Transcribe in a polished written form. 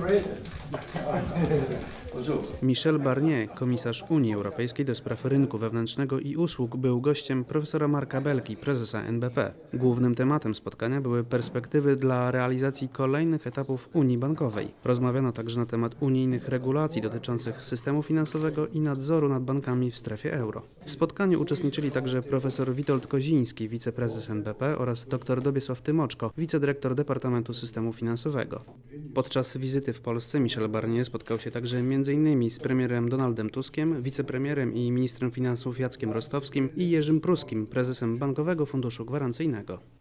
Michel Barnier, komisarz Unii Europejskiej do spraw rynku wewnętrznego i usług, był gościem profesora Marka Belki, prezesa NBP. Głównym tematem spotkania były perspektywy dla realizacji kolejnych etapów Unii Bankowej. Rozmawiano także na temat unijnych regulacji dotyczących systemu finansowego i nadzoru nad bankami w strefie euro. W spotkaniu uczestniczyli także profesor Witold Koziński, wiceprezes NBP, oraz dr Dobiesław Tymoczko, wicedyrektor Departamentu Systemu Finansowego. Podczas wizyty w Polsce Michel Barnier spotkał się także m.in. z premierem Donaldem Tuskiem, wicepremierem i ministrem finansów Jackiem Rostowskim i Jerzym Pruskim, prezesem Bankowego Funduszu Gwarancyjnego.